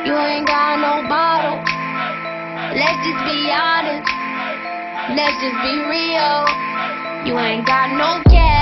You ain't got no bottle. Let's just be honest. Let's just be real. You ain't got no gas.